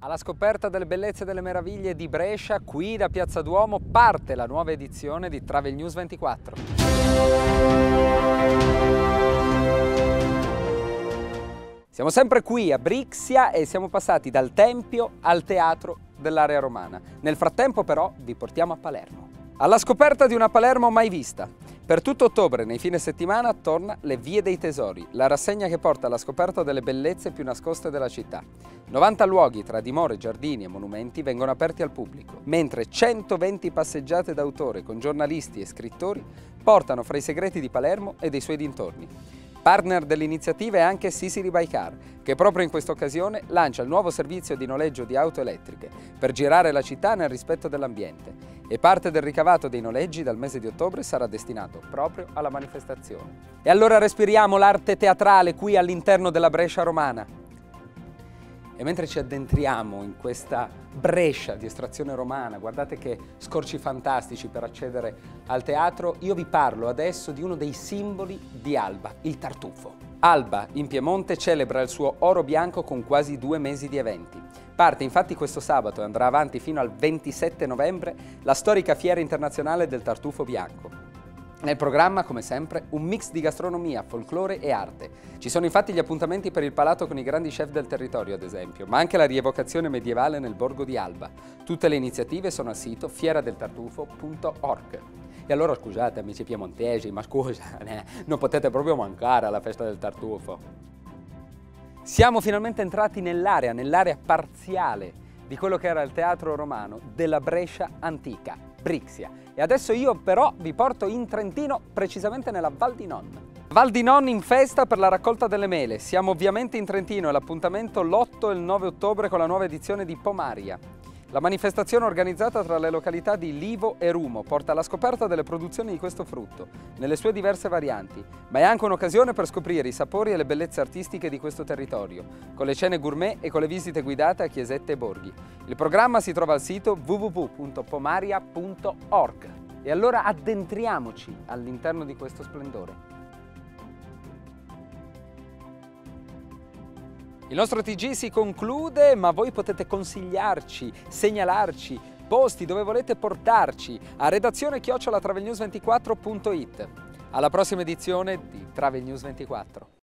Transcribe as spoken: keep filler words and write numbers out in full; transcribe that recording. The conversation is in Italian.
Alla scoperta delle bellezze e delle meraviglie di Brescia, qui da Piazza Duomo, parte la nuova edizione di Travel News ventiquattro. Siamo sempre qui a Brixia e siamo passati dal Tempio al Teatro dell'Area Romana. Nel frattempo però vi portiamo a Palermo. Alla scoperta di una Palermo mai vista. Per tutto ottobre, nei fine settimana, torna Le Vie dei Tesori, la rassegna che porta alla scoperta delle bellezze più nascoste della città. novanta luoghi tra dimore, giardini e monumenti vengono aperti al pubblico, mentre centoventi passeggiate d'autore con giornalisti e scrittori portano fra i segreti di Palermo e dei suoi dintorni. Partner dell'iniziativa è anche Sicily by Car, che proprio in questa occasione lancia il nuovo servizio di noleggio di auto elettriche per girare la città nel rispetto dell'ambiente. E parte del ricavato dei noleggi dal mese di ottobre sarà destinato proprio alla manifestazione. E allora respiriamo l'arte teatrale qui all'interno della Brescia romana. E mentre ci addentriamo in questa Brescia di estrazione romana, guardate che scorci fantastici per accedere al teatro, io vi parlo adesso di uno dei simboli di Alba, il tartufo. Alba, in Piemonte, celebra il suo oro bianco con quasi due mesi di eventi. Parte infatti questo sabato e andrà avanti fino al ventisette novembre la storica Fiera Internazionale del Tartufo Bianco. Nel programma, come sempre, un mix di gastronomia, folklore e arte. Ci sono infatti gli appuntamenti per il palato con i grandi chef del territorio, ad esempio, ma anche la rievocazione medievale nel borgo di Alba. Tutte le iniziative sono al sito fiera del tartufo punto org. E allora scusate amici piemontesi, ma scusa, eh, non potete proprio mancare alla festa del tartufo. Siamo finalmente entrati nell'area, nell'area parziale di quello che era il teatro romano della Brescia antica, Brixia. E adesso io però vi porto in Trentino, precisamente nella Val di Non. Val di Non in festa per la raccolta delle mele. Siamo ovviamente in Trentino e l'appuntamento l'otto e il nove ottobre con la nuova edizione di Pomaria. La manifestazione organizzata tra le località di Livo e Rumo porta alla scoperta delle produzioni di questo frutto, nelle sue diverse varianti, ma è anche un'occasione per scoprire i sapori e le bellezze artistiche di questo territorio, con le cene gourmet e con le visite guidate a chiesette e borghi. Il programma si trova al sito w w w punto pomaria punto org. E allora addentriamoci all'interno di questo splendore. Il nostro T G si conclude, ma voi potete consigliarci, segnalarci posti dove volete portarci a redazione chiocciola travel news ventiquattro punto it. Alla prossima edizione di Travel News ventiquattro.